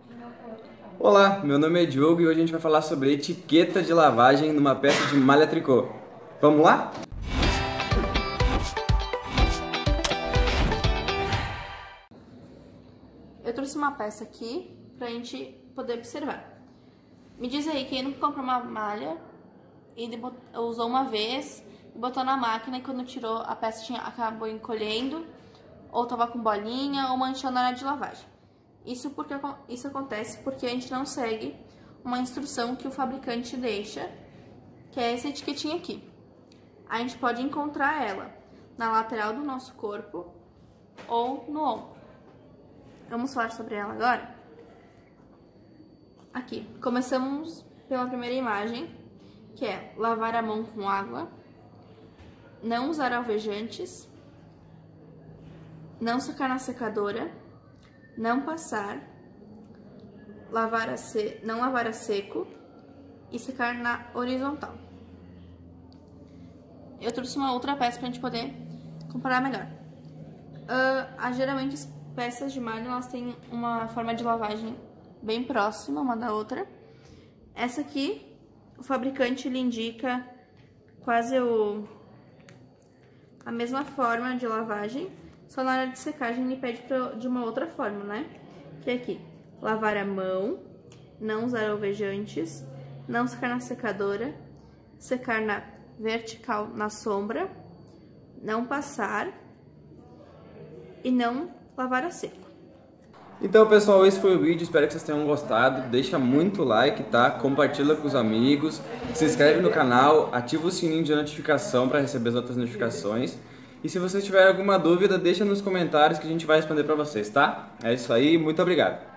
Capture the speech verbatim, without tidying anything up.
Olá, meu nome é Diogo e hoje a gente vai falar sobre etiqueta de lavagem numa peça de malha tricô. Vamos lá? Eu trouxe uma peça aqui pra gente poder observar. Me diz aí, quem nunca comprou uma malha e usou uma vez e botou na máquina e quando tirou a peça tinha, acabou encolhendo, ou tava com bolinha, ou manchou na hora de lavagem. Isso, porque, isso acontece porque a gente não segue uma instrução que o fabricante deixa, que é essa etiquetinha aqui. A gente pode encontrar ela na lateral do nosso corpo ou no ombro. Vamos falar sobre ela agora? Aqui, começamos pela primeira imagem, que é lavar a mão com água, não usar alvejantes, não secar na secadora, não passar, lavar a se... não lavar a seco e secar na horizontal. Eu trouxe uma outra peça pra gente poder comparar melhor. Uh, ah, geralmente as peças de malha elas têm uma forma de lavagem bem próxima uma da outra. Essa aqui, o fabricante ele indica quase o... a mesma forma de lavagem, só na hora de secagem ele pede pra, de uma outra forma, né? Que é aqui, lavar a mão, não usar alvejantes, não secar na secadora, secar na vertical na sombra, não passar e não lavar a seco. Então pessoal, esse foi o vídeo, espero que vocês tenham gostado. Deixa muito like, tá? Compartilha com os amigos, se inscreve no canal, ativa o sininho de notificação para receber as outras notificações. E se vocês tiverem alguma dúvida, deixa nos comentários que a gente vai responder para vocês, tá? É isso aí, muito obrigado!